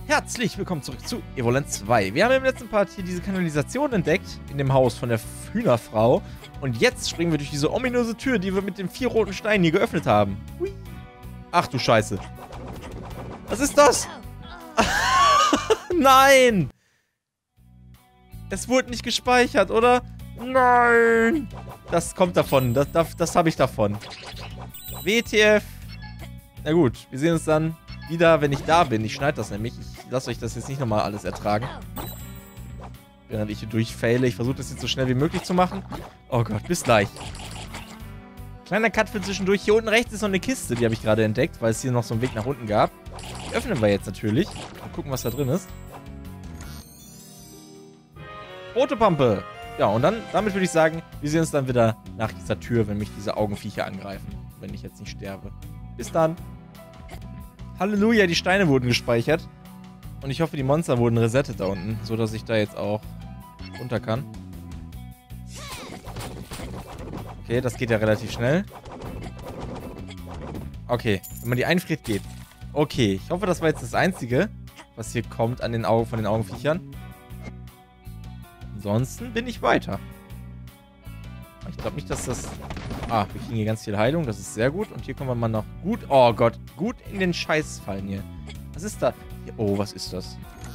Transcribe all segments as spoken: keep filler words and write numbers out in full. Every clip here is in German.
Herzlich willkommen zurück zu Evoland zwei. Wir haben im letzten Part hier diese Kanalisation entdeckt, in dem Haus von der Hühnerfrau. Und jetzt springen wir durch diese ominöse Tür, die wir mit den vier roten Steinen hier geöffnet haben. Hui. Ach du Scheiße. Was ist das? Nein! Es wurde nicht gespeichert, oder? Nein! Das kommt davon. Das, das, das habe ich davon. W T F. Na gut, wir sehen uns dann wieder, wenn ich da bin. Ich schneide das nämlich. Ich lasse euch das jetzt nicht nochmal alles ertragen. Während ich hier durchfaile. Ich versuche das jetzt so schnell wie möglich zu machen. Oh Gott, bis gleich. Kleiner Cut für zwischendurch. Hier unten rechts ist noch eine Kiste, die habe ich gerade entdeckt, weil es hier noch so einen Weg nach unten gab. Die öffnen wir jetzt natürlich. Und gucken, was da drin ist. Rote Pampe. Ja, und dann, damit würde ich sagen, wir sehen uns dann wieder nach dieser Tür, wenn mich diese Augenviecher angreifen. Wenn ich jetzt nicht sterbe. Bis dann. Halleluja, die Steine wurden gespeichert. Und ich hoffe, die Monster wurden resettet da unten, sodass ich da jetzt auch runter kann. Okay, das geht ja relativ schnell. Okay, wenn man die einfriert, geht. Okay, ich hoffe, das war jetzt das Einzige, was hier kommt an den Augen von den Augenviechern. Ansonsten bin ich weiter. Ich glaube nicht, dass das... Ah, wir kriegen hier ganz viel Heilung. Das ist sehr gut. Und hier kommen wir mal noch gut... Oh Gott, gut in den Scheiß fallen hier. Was ist da? Hier, oh, was ist das?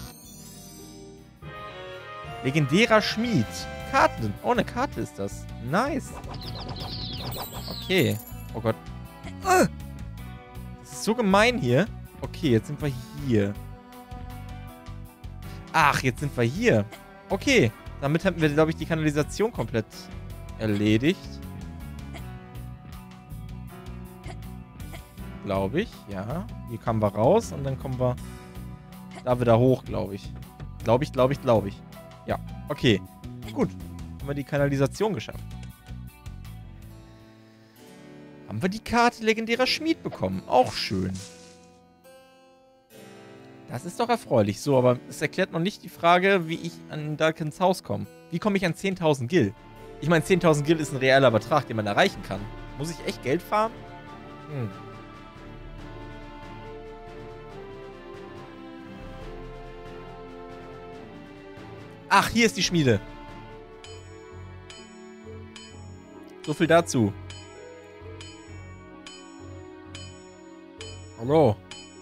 Legendärer Schmied. Karten. Oh, eine Karte ist das. Nice. Okay. Oh Gott. Das ist so gemein hier. Okay, jetzt sind wir hier. Ach, jetzt sind wir hier. Okay. Damit hätten wir, glaube ich, die Kanalisation komplett erledigt. Glaube ich, ja. Hier kamen wir raus und dann kommen wir da wieder hoch, glaube ich. Glaube ich, glaube ich, glaube ich. Ja, okay. Gut. Haben wir die Kanalisation geschafft. Haben wir die Karte legendärer Schmied bekommen. Auch schön. Das ist doch erfreulich. So, aber es erklärt noch nicht die Frage, wie ich an Dalkins Haus komme. Wie komme ich an zehntausend Gil? Ich meine, zehntausend Gil ist ein reeller Betrag, den man erreichen kann. Muss ich echt Geld farmen? Hm. Ach, hier ist die Schmiede. So viel dazu. Hallo.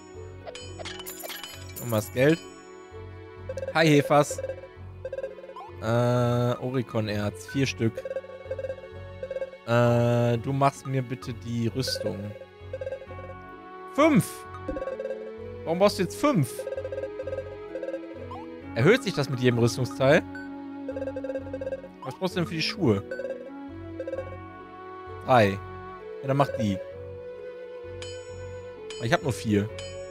Nochmal das Geld. Hi, Hefas. Äh, Oricon-Erz. Vier Stück. Äh, du machst mir bitte die Rüstung. Fünf! Warum brauchst du jetzt fünf? Erhöht sich das mit jedem Rüstungsteil? Was brauchst du denn für die Schuhe? Drei. Ja, dann mach die. Ich habe nur vier.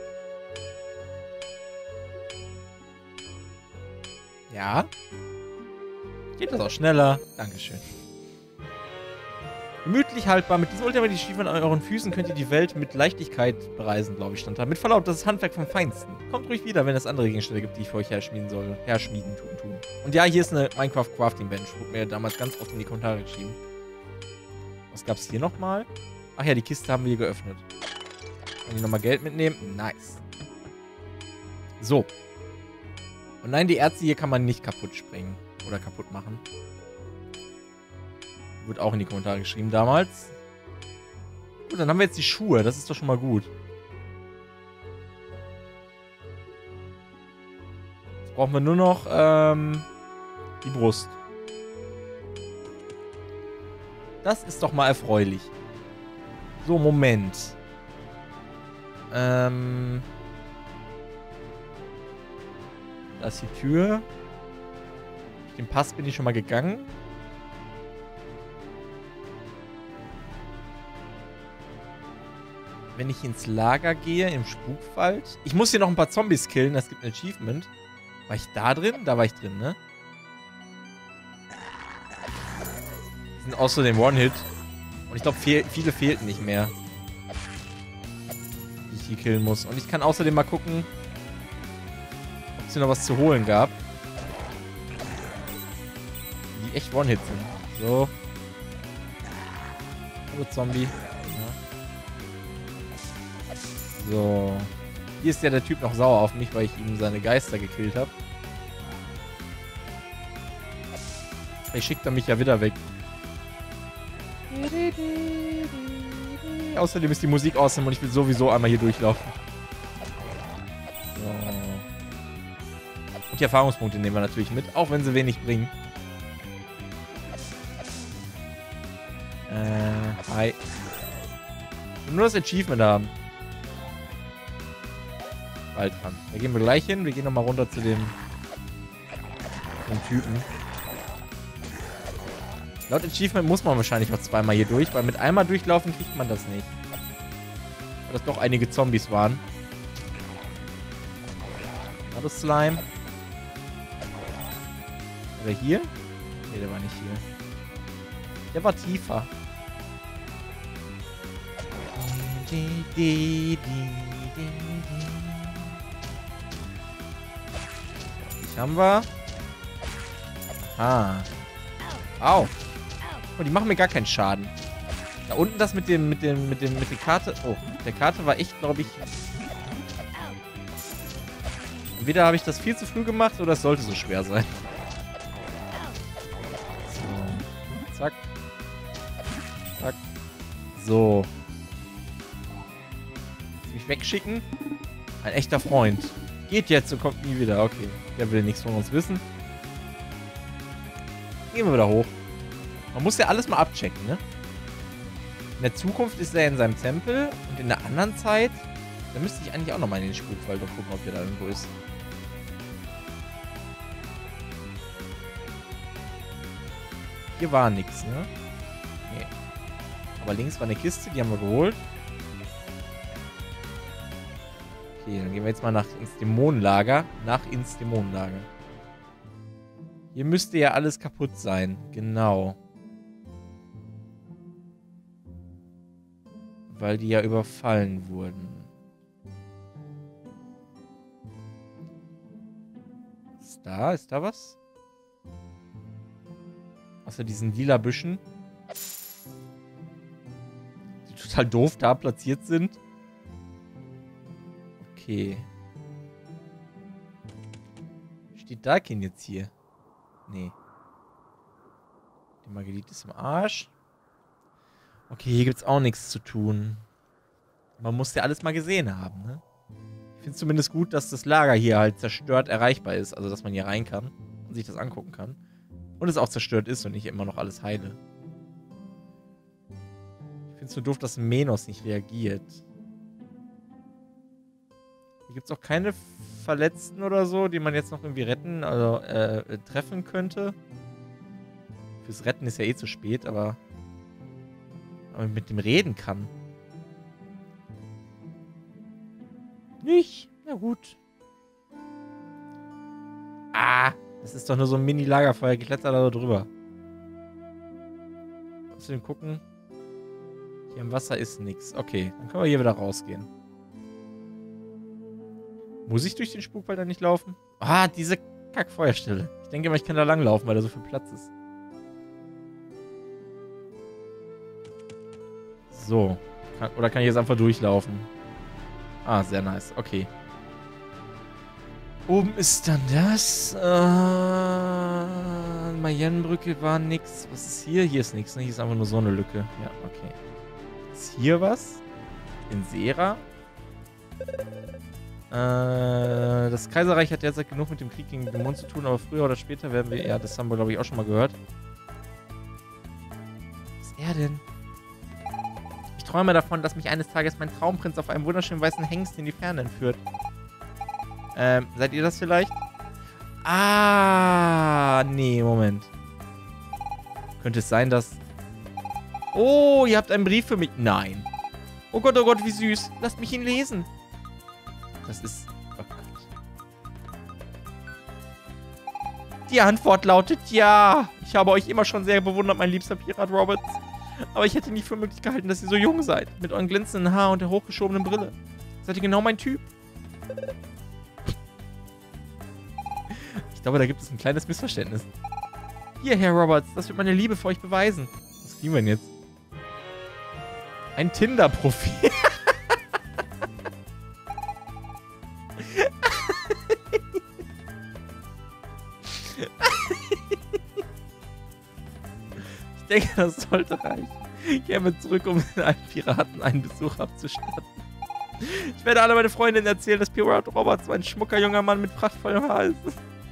Ja. Geht das auch schneller? Dankeschön. Gemütlich haltbar. Mit diesen Ultimate-Stiefeln an euren Füßen könnt ihr die Welt mit Leichtigkeit bereisen, glaube ich, stand da. Mit Verlaub, das ist Handwerk vom Feinsten. Kommt ruhig wieder, wenn es andere Gegenstände gibt, die ich für euch herschmieden soll. Herschmieden, tun, tun. Und ja, hier ist eine Minecraft-Crafting-Bench. Wurde mir damals ganz oft in die Kommentare geschrieben. Was gab's hier nochmal? Ach ja, die Kiste haben wir hier geöffnet. Kann ich nochmal Geld mitnehmen? Nice. So. Und nein, die Erze hier kann man nicht kaputt springen. Oder kaputt machen. Wurde auch in die Kommentare geschrieben damals. Gut, dann haben wir jetzt die Schuhe. Das ist doch schon mal gut. Jetzt brauchen wir nur noch ähm, die Brust. Das ist doch mal erfreulich. So, Moment. Ähm... Da ist die Tür. Durch den Pass bin ich schon mal gegangen. Wenn ich ins Lager gehe, im Spukwald. Ich muss hier noch ein paar Zombies killen. Das gibt ein Achievement. War ich da drin? Da war ich drin, ne? Die sind außerdem One-Hit. Und ich glaube, fehl, viele fehlten nicht mehr. Die ich hier killen muss. Und ich kann außerdem mal gucken, ob es hier noch was zu holen gab. Die echt One-Hit sind. So. Hallo Zombie. Ja. So. Hier ist ja der Typ noch sauer auf mich, weil ich ihm seine Geister gekillt habe. Vielleicht schickt er mich ja wieder weg. Außerdem ist die Musik awesome und ich will sowieso einmal hier durchlaufen. So. Und die Erfahrungspunkte nehmen wir natürlich mit, auch wenn sie wenig bringen. Äh, hi. Ich will nur das Achievement haben. Bald dran. Da gehen wir gleich hin. Wir gehen nochmal runter zu dem, dem Typen. Laut Achievement muss man wahrscheinlich noch zweimal hier durch, weil mit einmal durchlaufen kriegt man das nicht. Weil das doch einige Zombies waren. War das Slime? War der hier? Ne, der war nicht hier. Der war tiefer. Ich haben wir. Ah. Au. Oh, die machen mir gar keinen Schaden. Da unten das mit dem, mit dem, mit dem, mit der Karte. Oh, der Karte war echt, glaube ich. Entweder habe ich das viel zu früh gemacht oder es sollte so schwer sein. So. Zack. Zack. So. Mich wegschicken. Ein echter Freund. Geht jetzt und kommt nie wieder. Okay. Der will nichts von uns wissen. Gehen wir wieder hoch. Man muss ja alles mal abchecken, ne? In der Zukunft ist er in seinem Tempel und in der anderen Zeit, da müsste ich eigentlich auch nochmal in den Spukwald und gucken, ob der da irgendwo ist. Hier war nichts, ne? Nee. Aber links war eine Kiste, die haben wir geholt. Okay, dann gehen wir jetzt mal nach ins Dämonenlager. Nach ins Dämonenlager. Hier müsste ja alles kaputt sein. Genau. Weil die ja überfallen wurden. Ist da? Ist da was? Außer diesen lila Büschen. Die total doof da platziert sind. Okay. Steht Darkin jetzt hier? Nee. Die Marguerite ist im Arsch. Okay, hier gibt's auch nichts zu tun. Man muss ja alles mal gesehen haben, ne? Ich finde es zumindest gut, dass das Lager hier halt zerstört erreichbar ist. Also, dass man hier rein kann und sich das angucken kann. Und es auch zerstört ist und nicht immer noch alles heile. Ich finde es nur doof, dass Menos nicht reagiert. Hier gibt es auch keine Verletzten oder so, die man jetzt noch irgendwie retten, also äh, treffen könnte. Fürs Retten ist ja eh zu spät, aber, aber mit dem reden kann. Nicht? Na gut. Ah, das ist doch nur so ein Mini-Lagerfeuer. Geklettert da drüber. Außerdem gucken. Hier im Wasser ist nichts. Okay, dann können wir hier wieder rausgehen. Muss ich durch den Spukwald da nicht laufen? Ah, diese Kackfeuerstelle. Ich denke mal, ich kann da langlaufen, weil da so viel Platz ist. So. Kann, oder kann ich jetzt einfach durchlaufen? Ah, sehr nice. Okay. Oben ist dann das. Äh, Marienbrücke war nix. Was ist hier? Hier ist nichts, ne? Hier ist einfach nur so eine Lücke. Ja, okay. Ist hier was? In Sera? Äh, das Kaiserreich hat derzeit genug mit dem Krieg gegen den Dämonen zu tun, aber früher oder später werden wir... Ja, das haben wir, glaube ich, auch schon mal gehört. Was ist er denn? Ich träume davon, dass mich eines Tages mein Traumprinz auf einem wunderschönen weißen Hengst in die Ferne entführt. Ähm, seid ihr das vielleicht? Ah, nee, Moment. Könnte es sein, dass... Oh, ihr habt einen Brief für mich. Nein. Oh Gott, oh Gott, wie süß. Lasst mich ihn lesen. Das ist... Oh Gott. Die Antwort lautet ja. Ich habe euch immer schon sehr bewundert, mein liebster Pirat Roberts. Aber ich hätte nicht für möglich gehalten, dass ihr so jung seid. Mit euren glänzenden Haar und der hochgeschobenen Brille. Seid ihr genau mein Typ? Ich glaube, da gibt es ein kleines Missverständnis. Hier, Herr Roberts, das wird meine Liebe für euch beweisen. Was kriegen wir denn jetzt? Ein Tinder-Profil. denke, das sollte reichen. Kehren wir zurück, um den alten Piraten einen Besuch abzustatten. Ich werde alle meine Freundinnen erzählen, dass Pirat Roberts ein schmucker junger Mann mit prachtvollem Haar ist.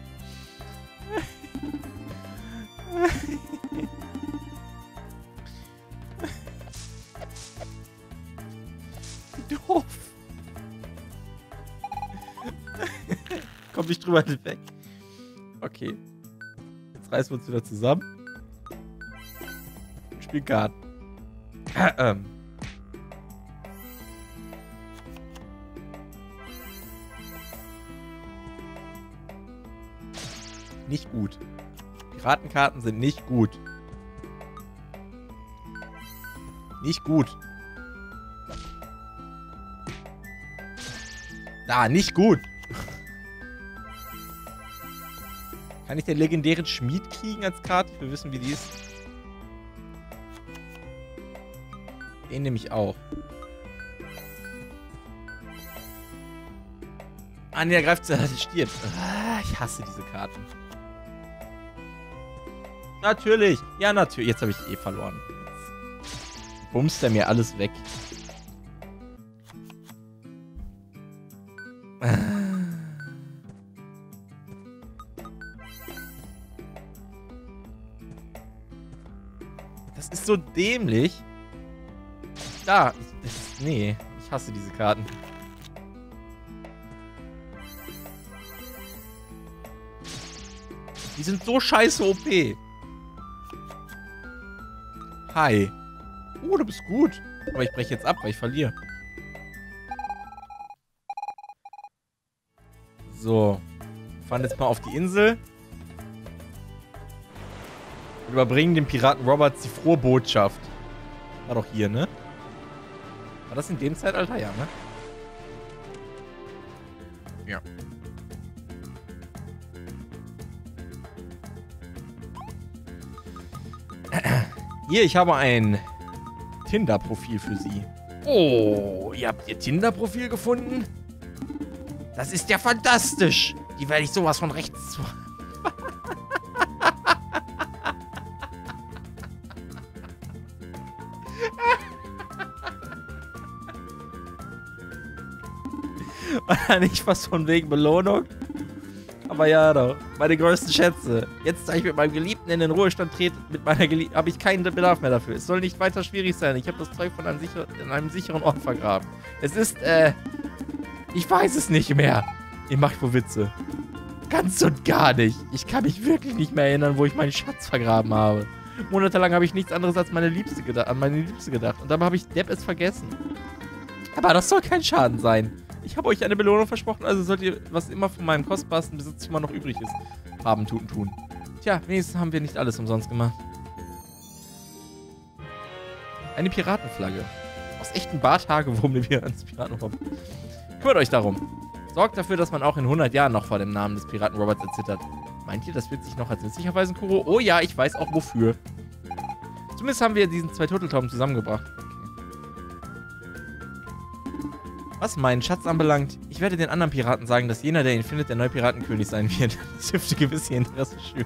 Doof. Komm nicht drüber hinweg. Okay. Jetzt reißen wir uns wieder zusammen. Und spielen Karten. Ähm. Nicht gut. Piratenkarten sind nicht gut. Nicht gut. Da, nicht gut. Kann ich den legendären Schmied kriegen als Karte? Ich will wissen, wie die ist. Den nehme ich auch. Ah, nee, er greift zu, stirbt. Ah, ich hasse diese Karten. Natürlich. Ja, natürlich. Jetzt habe ich eh verloren. Jetzt bumst er mir alles weg. Das ist so dämlich. Da. Ich, das, nee, ich hasse diese Karten. Die sind so scheiße O P. Hi. Oh, du bist gut. Aber ich breche jetzt ab, weil ich verliere. So. Wir fahren jetzt mal auf die Insel. Und überbringen dem Piraten Roberts die frohe Botschaft. War doch hier, ne? War das in dem Zeitalter? Ja, ne? Ja. Hier, ich habe ein Tinder-Profil für Sie. Oh, ihr habt Ihr Tinder-Profil gefunden? Das ist ja fantastisch. Die werde ich sowas von rechts zu... War nicht was von wegen Belohnung? Aber ja doch, meine größten Schätze. Jetzt, da ich mit meinem Geliebten in den Ruhestand trete, mit meiner Geliebten, habe ich keinen Bedarf mehr dafür. Es soll nicht weiter schwierig sein. Ich habe das Zeug von einem sicher in einem sicheren Ort vergraben. Es ist, äh... Ich weiß es nicht mehr. Ihr macht wohl Witze. Ganz und gar nicht. Ich kann mich wirklich nicht mehr erinnern, wo ich meinen Schatz vergraben habe. Monatelang habe ich nichts anderes als meine Liebste an meine Liebste gedacht. Und dabei habe ich Depp es vergessen. Aber das soll kein Schaden sein. Ich habe euch eine Belohnung versprochen, also sollt ihr, was immer von meinem kostbarsten Besitz immer noch übrig ist, haben, tun, tun. Tja, wenigstens haben wir nicht alles umsonst gemacht. Eine Piratenflagge. Aus echten Barthaargewurm nehmen wir ans Piratenrob. Kümmert euch darum. Sorgt dafür, dass man auch in hundert Jahren noch vor dem Namen des Piraten Roberts erzittert. Meint ihr, das wird sich noch als nützlich erweisen, Kuro? Oh ja, ich weiß auch wofür. Zumindest haben wir diesen zwei Turteltauben zusammengebracht. Was meinen Schatz anbelangt, ich werde den anderen Piraten sagen, dass jener, der ihn findet, der neue Piratenkönig sein wird. Das dürfte gewiss ihr Interesse schüren.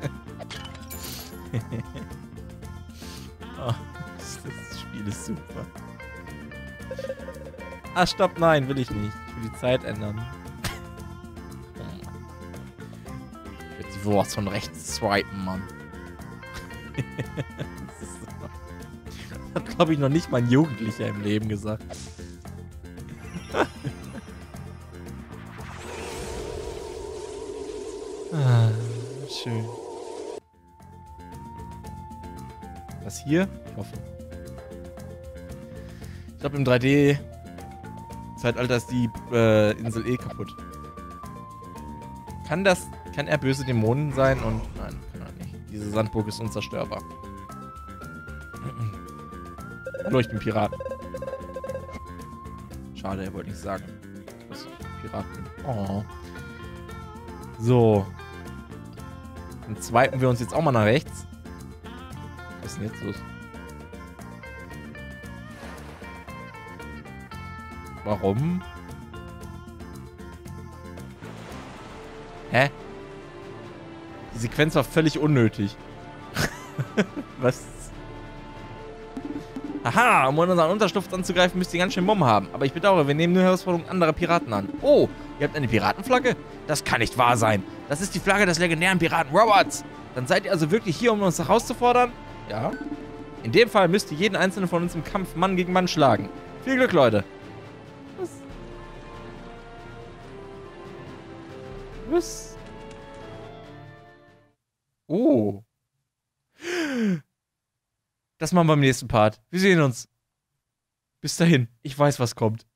Oh, das Spiel ist super. Ah, stopp, nein, will ich nicht. Ich will die Zeit ändern. Ich werde die Wurst von rechts swipen, Mann. Das ist so. Das hat, glaube ich, noch nicht mal ein Jugendlicher im Leben gesagt. Ah, schön. Was hier? Ich hoffe. Ich glaube, im drei D-Zeitalter ist die äh, Insel eh kaputt. Kann das... Kann er böse Dämonen sein? Und... Nein, kann er nicht. Diese Sandburg ist unzerstörbar. Hallo, ich bin Pirat. Schade, er wollte nichts sagen. Dass ich Pirat bin. Oh. So. Dann swipen wir uns jetzt auch mal nach rechts. Was ist denn jetzt los? Warum? Hä? Die Sequenz war völlig unnötig. Was? Haha, um unseren Unterschlupf anzugreifen, müsst ihr ganz schön Mumm haben. Aber ich bedauere, wir nehmen nur Herausforderungen anderer Piraten an. Oh, ihr habt eine Piratenflagge? Das kann nicht wahr sein. Das ist die Flagge des legendären Piraten Roberts. Dann seid ihr also wirklich hier, um uns herauszufordern? Ja. In dem Fall müsst ihr jeden einzelnen von uns im Kampf Mann gegen Mann schlagen. Viel Glück, Leute. Was? Was? Oh. Das machen wir im nächsten Part. Wir sehen uns. Bis dahin. Ich weiß, was kommt.